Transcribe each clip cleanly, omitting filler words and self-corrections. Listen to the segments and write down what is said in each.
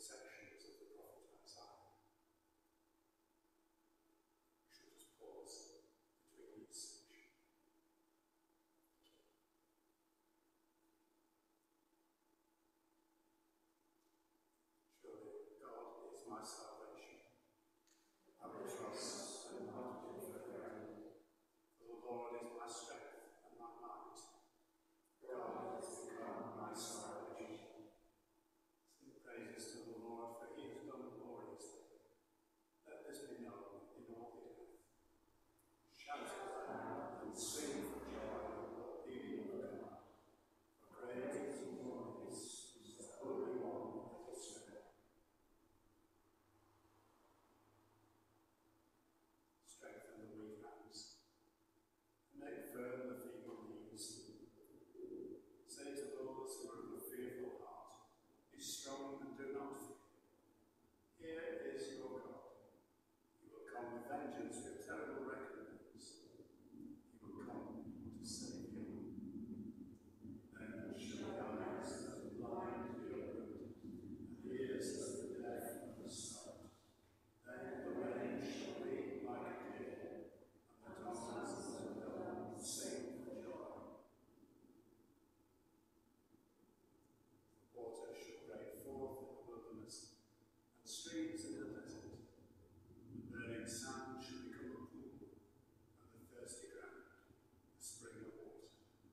sections of the prophet Isaiah. We should just pause between each section. Surely God is my salvation. I will trust and not be afraid. For the Lord is my strength and my might. God has become my salvation. Sing praises to the Lord, for he has done gloriously. Let this be known in all the earth. Shout aloud and sing for joy, O people of God. For great and glorious is the Holy One of Israel. Strengthen the weak hands, and make firm the feeble knees. Say to those who are of a fearful heart, be strong and do not fear. Here is your God. He will come with vengeance, with terrible recompense. He will come to save you. Then shall the eyes of the blind be opened, and the ears of the deaf unstopped. Then the rain shall be like a deer, and the tongues of the dumb sing for joy. Water shall break forth in the wilderness, and streams in the desert. The burning sand shall become a pool, and the thirsty ground a spring of water.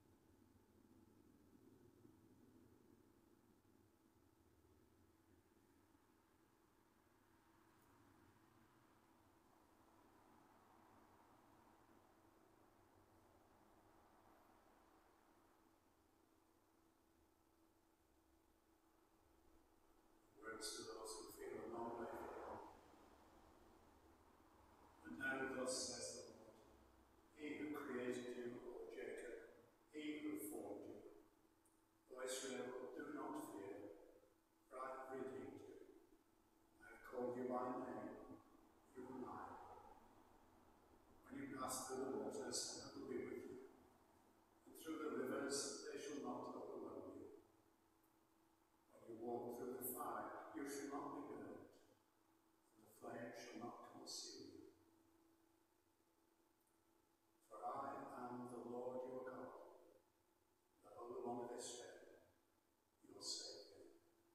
Words to those who feel a long way from home. And now thus says the Lord, he who created you, O Jacob, he who formed you. O Israel, do not fear, for I have redeemed you. I have called you by name, you are mine. When you pass through the waters, I will be with you, and through the rivers, they shall not overwhelm you. When you walk through the fire, you shall not be burned, and the flame shall not consume you. For I am the Lord your God, the Holy One of Israel, your Saviour.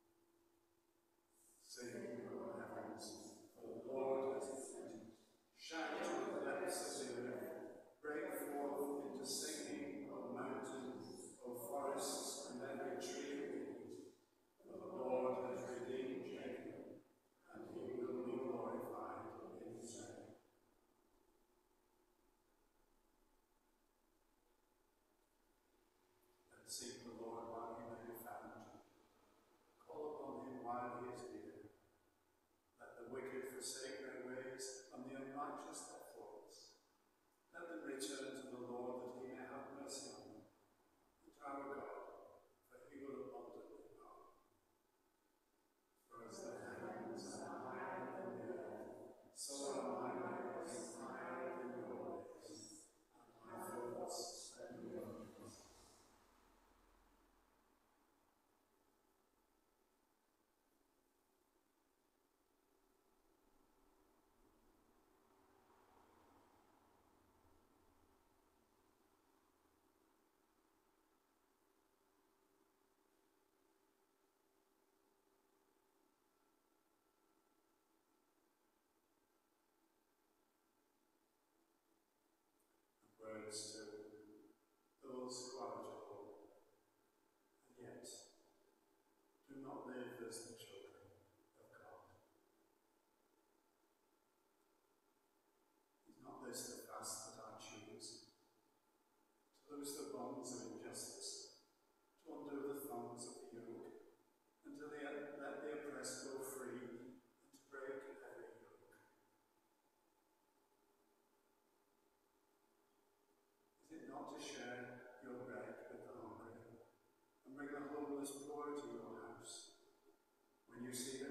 Sing, O heavens, for the Lord has descended. Shout to the depths of the earth. Break forth into singing, O mountains, O forests, and every tree of it. For the Lord has redeemed Jacob, and he will be glorified in Israel. Let's seek the Lord while he may be found. Call upon him while he is near. Let the wicked forsake their ways, and the unrighteous their thoughts. Let them return to the Lord, that he may have mercy on them, and to our God, for he will abundantly pardon. For as the heavens are higher than the earth, so are my ways higher than your ways, and my thoughts than your thoughts. Words to those who are at home, and yet do not live as the children of God. Is not this the fast that I choose? To loose the bonds of injustice, to undo the thongs of the yoke, and to let the oppressed go free, and to break every yoke. Is it not to share your bread with the hungry, and bring the homeless poor to your house? When you see